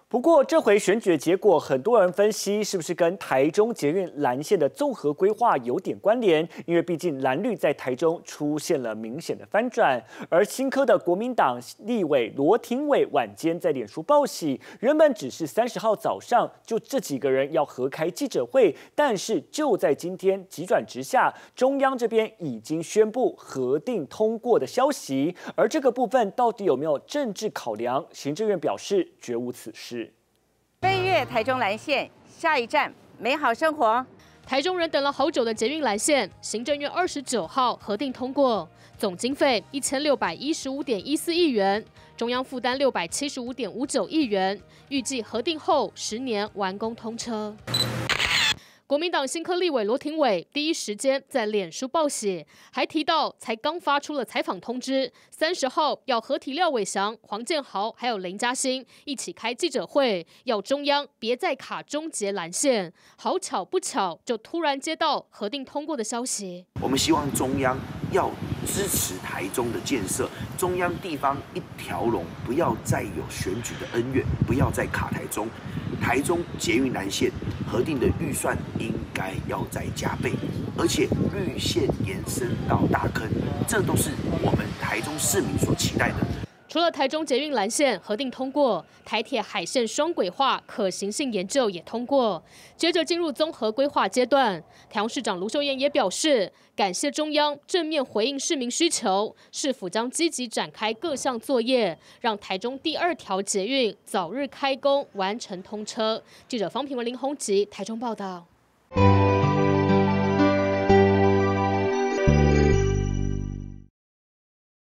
不过，这回选举的结果，很多人分析是不是跟台中捷运蓝线的综合规划有点关联？因为毕竟蓝绿在台中出现了明显的翻转，而新科的国民党立委罗廷伟晚间在脸书报喜，原本只是30号早上就这几个人要合开记者会，但是就在今天急转直下，中央这边已经宣布核定通过的消息，而这个部分到底有没有政治考量？行政院表示绝无此事。 飞越台中蓝线，下一站美好生活。 台中人等了好久的捷运蓝线，行政院29号核定通过，总经费1615.14亿元，中央负担675.59亿元，预计核定后10年完工通车。国民党新科立委罗廷伟第一时间在脸书报喜，还提到才刚发出了采访通知，30号要合体廖伟翔、黄建豪还有林嘉欣一起开记者会，要中央别再卡终结蓝线。好巧不巧，就突然接到核定通过的消息。 我们希望中央要支持台中的建设，中央地方一条龙，不要再有选举的恩怨，不要再卡台中。台中捷运蓝线核定的预算应该要再加倍，而且绿线延伸到大坑，这都是我们台中市民所期待的。 除了台中捷运蓝线核定通过，台铁海线双轨化可行性研究也通过，接着进入综合规划阶段。台中市长卢秀燕也表示，感谢中央正面回应市民需求，市府将积极展开各项作业，让台中第2条捷运早日开工完成通车。记者方平文、林宏吉台中报道。